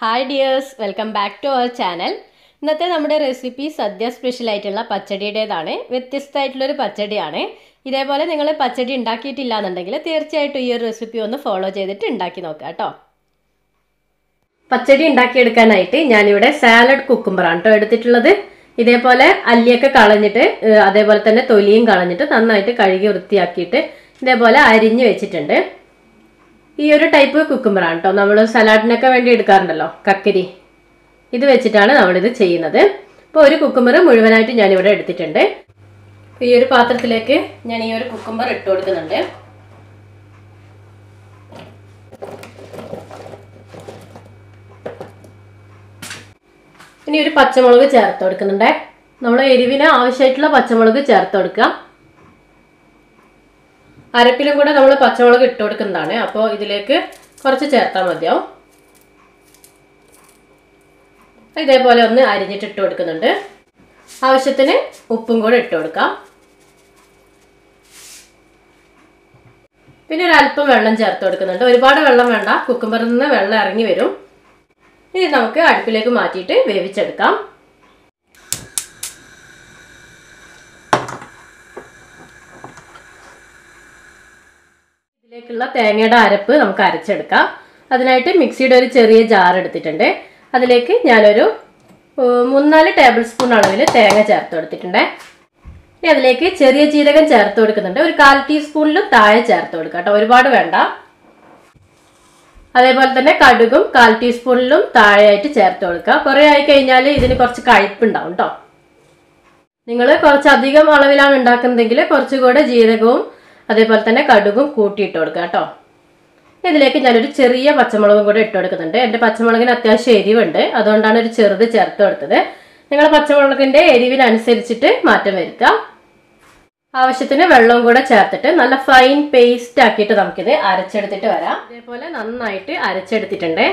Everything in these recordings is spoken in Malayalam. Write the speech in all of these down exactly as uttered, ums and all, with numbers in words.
Hi dears, welcome back to our channel. ഇന്നത്തെ നമ്മുടെ റെസിപ്പി സദ്യ സ്പെഷ്യൽ ആയിട്ടുള്ള പച്ചടിയുടേതാണ്. വ്യത്യസ്തമായിട്ടുള്ളൊരു പച്ചടിയാണ്. ഇതേപോലെ നിങ്ങൾ പച്ചടി ഉണ്ടാക്കിയിട്ടില്ല എന്നുണ്ടെങ്കിൽ തീർച്ചയായിട്ടും ഈ ഒരു റെസിപ്പി ഒന്ന് ഫോളോ ചെയ്തിട്ട് ഉണ്ടാക്കി നോക്കുക കേട്ടോ. പച്ചടി ഉണ്ടാക്കിയെടുക്കാനായിട്ട് ഞാനിവിടെ സാലഡ് കുക്കുംബറാണ് കേട്ടോ എടുത്തിട്ടുള്ളത്. ഇതേപോലെ അല്ലിയൊക്കെ കളഞ്ഞിട്ട് അതേപോലെ തന്നെ തൊലിയും കളഞ്ഞിട്ട് നന്നായിട്ട് കഴുകി വൃത്തിയാക്കിയിട്ട് ഇതേപോലെ അരിഞ്ഞ് വെച്ചിട്ടുണ്ട്. ഈ ഒരു ടൈപ്പ് കുക്കുംബറാണ് കേട്ടോ നമ്മൾ സലാഡിനൊക്കെ വേണ്ടി എടുക്കാറുണ്ടല്ലോ, കക്കിരി. ഇത് വെച്ചിട്ടാണ് നമ്മളിത് ചെയ്യുന്നത്. ഇപ്പോൾ ഒരു കുക്കുംബർ മുഴുവനായിട്ട് ഞാനിവിടെ എടുത്തിട്ടുണ്ട്. ഈ ഒരു പാത്രത്തിലേക്ക് ഞാൻ ഈ ഒരു കുക്കുംബർ ഇട്ട് കൊടുക്കുന്നുണ്ട്. ഇനി ഒരു പച്ചമുളക് ചേർത്ത് കൊടുക്കുന്നുണ്ട്. നമ്മൾ എരിവിന് ആവശ്യമായിട്ടുള്ള പച്ചമുളക് ചേർത്ത് കൊടുക്കുക. അരപ്പിലും കൂടെ നമ്മൾ പച്ചമുളക് ഇട്ട് കൊടുക്കുന്നതാണ്. അപ്പോൾ ഇതിലേക്ക് കുറച്ച് ചേർത്താൽ മതിയാവും. ഇതേപോലെ ഒന്ന് അരിഞ്ഞിട്ട് ഇട്ട് കൊടുക്കുന്നുണ്ട്. ആവശ്യത്തിന് ഉപ്പും കൂടെ ഇട്ട് കൊടുക്കാം. പിന്നെ ഒരു അല്പം വെള്ളം ചേർത്ത് കൊടുക്കുന്നുണ്ട്. ഒരുപാട് വെള്ളം വേണ്ട, കുക്കുംബറിൽ നിന്ന് വെള്ളം ഇറങ്ങി വരും. ഇനി നമുക്ക് അടുപ്പിലേക്ക് മാറ്റിയിട്ട് വേവിച്ചെടുക്കാം. ഇതിലേക്കുള്ള തേങ്ങയുടെ അരപ്പ് നമുക്ക് അരച്ചെടുക്കാം. അതിനായിട്ട് മിക്സിയുടെ ഒരു ചെറിയ ജാർ എടുത്തിട്ടുണ്ട്. അതിലേക്ക് ഞാനൊരു മൂന്നാല് ടേബിൾ സ്പൂൺ അളവിൽ തേങ്ങ ചേർത്ത് കൊടുത്തിട്ടുണ്ട്. ഇനി അതിലേക്ക് ചെറിയ ജീരകം ചേർത്ത് കൊടുക്കുന്നുണ്ട്. ഒരു കാൽ ടീസ്പൂണിലും താഴെ ചേർത്ത് കൊടുക്കുക കേട്ടോ, ഒരുപാട് വേണ്ട. അതേപോലെ തന്നെ കടുകും കാൽ ടീസ്പൂണിലും താഴെയായിട്ട് ചേർത്ത് കൊടുക്കുക. കുറേ ആയി കഴിഞ്ഞാൽ ഇതിന് കുറച്ച് കയ്പുണ്ടാവും കേട്ടോ. നിങ്ങൾ കുറച്ചധികം അളവിലാണ് ഉണ്ടാക്കുന്നതെങ്കിൽ കുറച്ചുകൂടെ ജീരകവും അതേപോലെ തന്നെ കടുകും കൂട്ടിയിട്ട് കൊടുക്കുക കേട്ടോ. ഇതിലേക്ക് ഞാനൊരു ചെറിയ പച്ചമുളകും കൂടെ ഇട്ട് കൊടുക്കുന്നുണ്ട്. എൻ്റെ പച്ചമുളകിന് അത്യാവശ്യം എരിവുണ്ട്, അതുകൊണ്ടാണ് ഒരു ചെറുത് ചേർത്ത് കൊടുത്തത്. നിങ്ങൾ പച്ചമുളകിൻ്റെ എരിവിനനുസരിച്ചിട്ട് മാറ്റം വരുത്തുക. ആവശ്യത്തിന് വെള്ളവും കൂടെ ചേർത്തിട്ട് നല്ല ഫൈൻ പേസ്റ്റ് ആക്കിയിട്ട് നമുക്കിത് അരച്ചെടുത്തിട്ട് വരാം. ഇതേപോലെ നന്നായിട്ട് അരച്ചെടുത്തിട്ടുണ്ട്.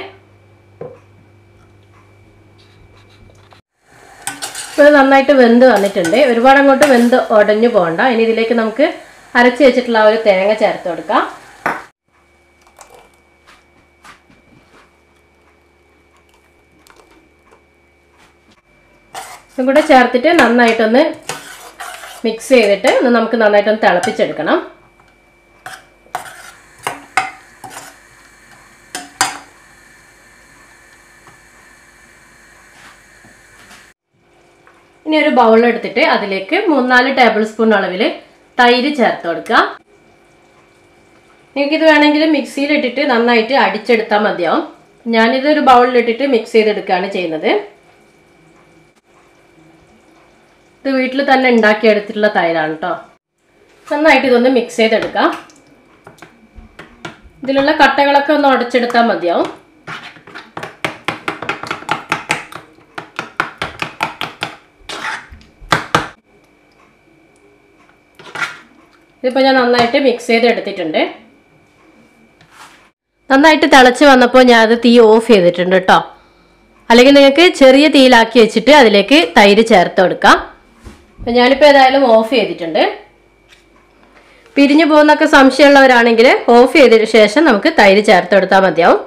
ഇപ്പോൾ നന്നായിട്ട് വെന്ത് വന്നിട്ടുണ്ട്. ഒരുപാട് അങ്ങോട്ട് വെന്ത് ഉടഞ്ഞു പോകണ്ട. ഇനി ഇതിലേക്ക് നമുക്ക് അരച്ച് വെച്ചിട്ടുള്ള ഒരു തേങ്ങ ചേർത്ത് കൊടുക്കാം. ഇതും കൂടെ ചേർത്തിട്ട് നന്നായിട്ടൊന്ന് മിക്സ് ചെയ്തിട്ട് ഒന്ന് നമുക്ക് നന്നായിട്ടൊന്ന് തിളപ്പിച്ചെടുക്കണം. ഇനി ഒരു ബൗൾ എടുത്തിട്ട് അതിലേക്ക് മൂന്നാല് ടേബിൾ സ്പൂൺ അളവിൽ തൈര് ചേർത്ത് കൊടുക്കുക. നിങ്ങൾക്കിത് വേണമെങ്കിൽ മിക്സിയിലിട്ടിട്ട് നന്നായിട്ട് അടിച്ചെടുത്താൽ മതിയാവും. ഞാനിതൊരു ബൗളിലിട്ടിട്ട് മിക്സ് ചെയ്തെടുക്കുകയാണ് ചെയ്യുന്നത്. ഇത് വീട്ടിൽ തന്നെ ഉണ്ടാക്കിയെടുത്തിട്ടുള്ള തൈരാണ് കേട്ടോ. നന്നായിട്ട് ഇതൊന്ന് മിക്സ് ചെയ്തെടുക്കാം. ഇതിലുള്ള കട്ടകളൊക്കെ ഒന്ന് ഉടച്ചെടുത്താൽ മതിയാവും. ഇതിപ്പോൾ ഞാൻ നന്നായിട്ട് മിക്സ് ചെയ്ത് എടുത്തിട്ടുണ്ട്. നന്നായിട്ട് തിളച്ച് വന്നപ്പോൾ ഞാൻ അത് തീ ഓഫ് ചെയ്തിട്ടുണ്ട് കേട്ടോ. അല്ലെങ്കിൽ നിങ്ങൾക്ക് ചെറിയ തീയിലാക്കി വെച്ചിട്ട് അതിലേക്ക് തൈര് ചേർത്ത് കൊടുക്കാം. അപ്പം ഞാനിപ്പോൾ ഏതായാലും ഓഫ് ചെയ്തിട്ടുണ്ട്. പിരിഞ്ഞു പോകുന്നൊക്കെ സംശയമുള്ളവരാണെങ്കിൽ ഓഫ് ചെയ്തതിന് ശേഷം നമുക്ക് തൈര് ചേർത്ത് കൊടുത്താൽ മതിയാവും.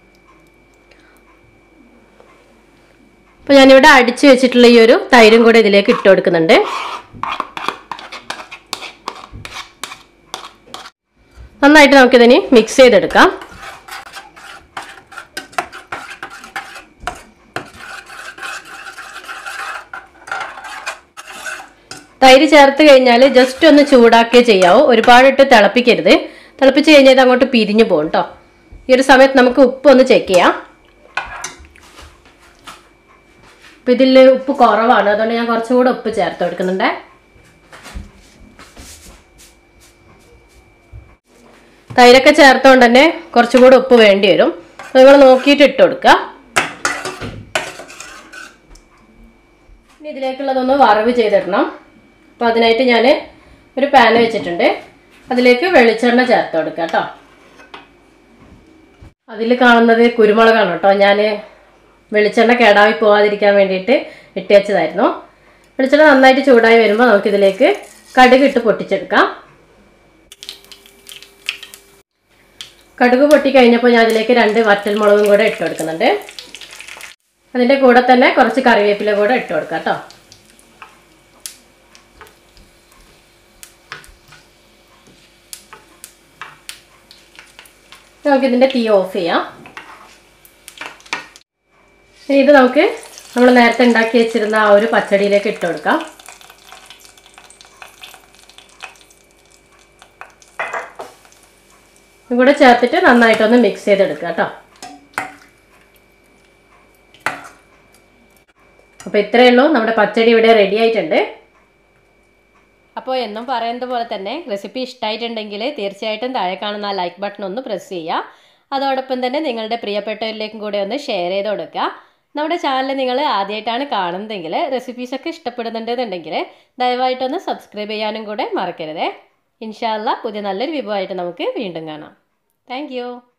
അപ്പോൾ ഞാനിവിടെ അടിച്ചു വെച്ചിട്ടുള്ള ഈ ഒരു തൈരും കൂടെ ഇതിലേക്ക് ഇട്ട് കൊടുക്കുന്നുണ്ട്. നന്നായിട്ട് നമുക്കിതിന് മിക്സ് ചെയ്തെടുക്കാം. തൈര് ചേർത്ത് കഴിഞ്ഞാൽ ജസ്റ്റ് ഒന്ന് ചൂടാക്കിയേ ചെയ്യാവൂ. ഒരുപാടിട്ട് തിളപ്പിക്കരുത്. തിളപ്പിച്ച് കഴിഞ്ഞാൽ ഇത് അങ്ങോട്ട് പിരിഞ്ഞു പോകും കേട്ടോ. ഈ ഒരു സമയത്ത് നമുക്ക് ഉപ്പ് ഒന്ന് ചെക്ക് ചെയ്യാം. ഇപ്പം ഇതിൽ ഉപ്പ് കുറവാണ്, അതുകൊണ്ട് ഞാൻ കുറച്ചും കൂടെ ഉപ്പ് ചേർത്ത് കൊടുക്കുന്നുണ്ട്. തൈരൊക്കെ ചേർത്തുകൊണ്ട് തന്നെ കുറച്ചും കൂടെ ഉപ്പ് വേണ്ടി വരും. നിങ്ങൾ നോക്കിയിട്ട് ഇട്ട് കൊടുക്കുക. ഇനി ഇതിലേക്കുള്ളതൊന്ന് വറവ് ചെയ്തിടണം. അപ്പോൾ അതിനായിട്ട് ഞാൻ ഒരു പാൻ വെച്ചിട്ടുണ്ട്. അതിലേക്ക് വെളിച്ചെണ്ണ ചേർത്ത് കൊടുക്കുക കേട്ടോ. അതിൽ കാണുന്നത് കുരുമുളകാണ് കേട്ടോ. ഞാൻ വെളിച്ചെണ്ണ കേടായി പോകാതിരിക്കാൻ വേണ്ടിയിട്ട് ഇട്ട് വെച്ചതായിരുന്നു. വെളിച്ചെണ്ണ നന്നായിട്ട് ചൂടായി വരുമ്പോൾ നമുക്കിതിലേക്ക് കടുക് ഇട്ട് പൊട്ടിച്ചെടുക്കാം. കടുക് പൊട്ടി കഴിഞ്ഞപ്പോൾ ഞാൻ അതിലേക്ക് രണ്ട് വറ്റൽമുളകും കൂടെ ഇട്ട് കൊടുക്കുന്നുണ്ട്. അതിൻ്റെ കൂടെ തന്നെ കുറച്ച് കറിവേപ്പില കൂടെ ഇട്ട് കൊടുക്കാം കേട്ടോ. നമുക്കിതിൻ്റെ തീ ഓഫ് ചെയ്യാം. ഇനി ഇത് നമുക്ക് നമ്മൾ നേരത്തെ ഉണ്ടാക്കി വെച്ചിരുന്ന ആ ഒരു പച്ചടിയിലേക്ക് ഇട്ട് കൊടുക്കാം. ഇതുകൂടെ ചേർത്തിട്ട് നന്നായിട്ടൊന്ന് മിക്സ് ചെയ്തെടുക്കുക കേട്ടോ. അപ്പോൾ ഇത്രയേ ഉള്ളൂ, നമ്മുടെ പച്ചടി ഇവിടെ റെഡി ആയിട്ടുണ്ട്. അപ്പോൾ എന്നും പറയുന്നത് പോലെ തന്നെ റെസിപ്പി ഇഷ്ടമായിട്ടുണ്ടെങ്കിൽ തീർച്ചയായിട്ടും താഴെ കാണുന്ന ആ ലൈക്ക് ബട്ടൺ ഒന്ന് പ്രസ് ചെയ്യുക. അതോടൊപ്പം തന്നെ നിങ്ങളുടെ പ്രിയപ്പെട്ടവരിലേക്കും കൂടെ ഒന്ന് ഷെയർ ചെയ്ത് കൊടുക്കുക. നമ്മുടെ ചാനൽ നിങ്ങൾ ആദ്യമായിട്ടാണ് കാണുന്നതെങ്കിൽ റെസിപ്പീസൊക്കെ ഇഷ്ടപ്പെടുന്നുണ്ടെന്നുണ്ടെങ്കിൽ ദയവായിട്ടൊന്ന് സബ്സ്ക്രൈബ് ചെയ്യാനും കൂടെ മറക്കരുതേ. ഇൻഷാ അല്ലാഹ് പുതിയ നല്ലൊരു വിഭവമായിട്ട് നമുക്ക് വീണ്ടും കാണാം. Thank U.